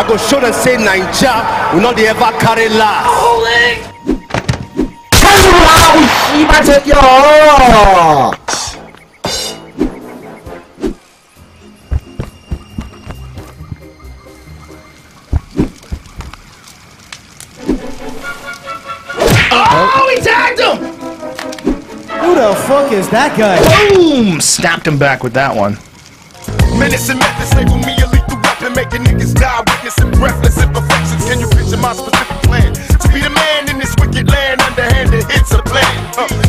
go show them say Naija will not ever carry last. Oh, he tagged him! Who the fuck is that guy? Boom! Snapped him back with that one. Menace and methods label me a lethal weapon, making niggas die, witnessing breathless imperfections. Can you picture my specific plan? To be the man in this wicked land, underhanded hits a plan.